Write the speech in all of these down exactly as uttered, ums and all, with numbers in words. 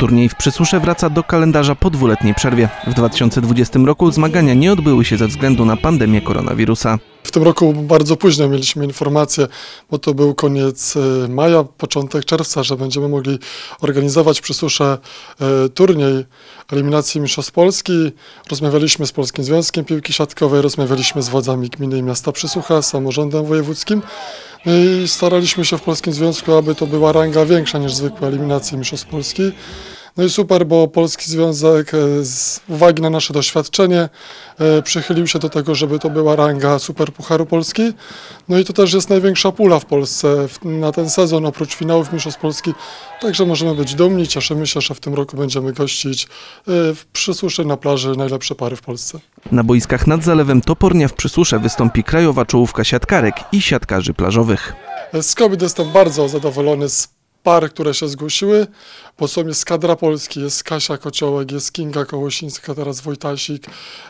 Turniej w Przysusze wraca do kalendarza po dwuletniej przerwie. W dwa tysiące dwudziestym roku zmagania nie odbyły się ze względu na pandemię koronawirusa. W tym roku bardzo późno mieliśmy informację, bo to był koniec maja, początek czerwca, że będziemy mogli organizować w Przysusze turniej eliminacji Mistrzostw Polski. Rozmawialiśmy z Polskim Związkiem Piłki Siatkowej, rozmawialiśmy z władzami gminy i miasta Przysucha, z samorządem wojewódzkim. No i staraliśmy się w Polskim Związku, aby to była ranga większa niż zwykłe eliminacje Mistrzostw Polski. No i super, bo Polski Związek z uwagi na nasze doświadczenie przychylił się do tego, żeby to była ranga Super Pucharu Polski. No i to też jest największa pula w Polsce na ten sezon, oprócz finałów Mistrzostw Polski. Także możemy być dumni, cieszymy się, że w tym roku będziemy gościć w Przysusze na plaży najlepsze pary w Polsce. Na boiskach nad zalewem Topornia w Przysusze wystąpi krajowa czołówka siatkarek i siatkarzy plażowych. Z kobiet jestem bardzo zadowolony z par, które się zgłosiły, bo są jest kadra Polski, jest Kasia Kociołek, jest Kinga Kołosińska, teraz Wojtasik,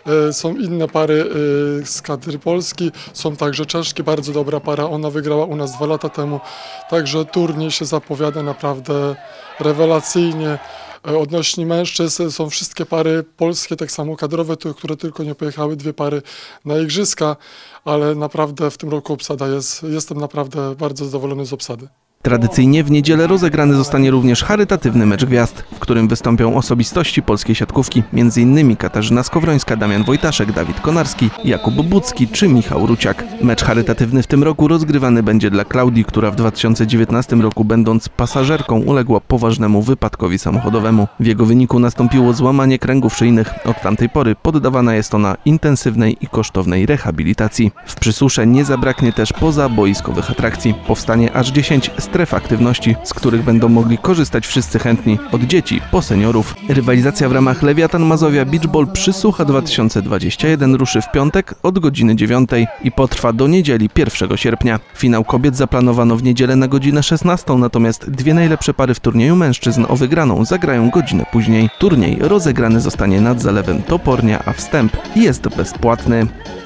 są inne pary z kadry Polski, są także Czeszki, bardzo dobra para, ona wygrała u nas dwa lata temu, także turniej się zapowiada naprawdę rewelacyjnie. Odnośnie mężczyzn są wszystkie pary polskie, tak samo kadrowe, które tylko nie pojechały, dwie pary na igrzyska, ale naprawdę w tym roku obsada jest, jestem naprawdę bardzo zadowolony z obsady. Tradycyjnie w niedzielę rozegrany zostanie również charytatywny mecz gwiazd, w którym wystąpią osobistości polskiej siatkówki, między innymi Katarzyna Skowrońska, Damian Wojtaszek, Dawid Konarski, Jakub Bucki czy Michał Ruciak. Mecz charytatywny w tym roku rozgrywany będzie dla Klaudii, która w dwa tysiące dziewiętnastym roku, będąc pasażerką, uległa poważnemu wypadkowi samochodowemu. W jego wyniku nastąpiło złamanie kręgów szyjnych. Od tamtej pory poddawana jest ona intensywnej i kosztownej rehabilitacji. W Przysusze nie zabraknie też pozaboiskowych atrakcji. Powstanie aż dziesięć stref aktywności, z których będą mogli korzystać wszyscy chętni, od dzieci po seniorów. Rywalizacja w ramach Lewiatan Mazowia Beach Ball Przysucha dwa tysiące dwudziesty pierwszy ruszy w piątek od godziny dziewiątej i potrwa do niedzieli pierwszego sierpnia. Finał kobiet zaplanowano w niedzielę na godzinę szesnastą, natomiast dwie najlepsze pary w turnieju mężczyzn o wygraną zagrają godzinę później. Turniej rozegrany zostanie nad zalewem Topornia, a wstęp jest bezpłatny.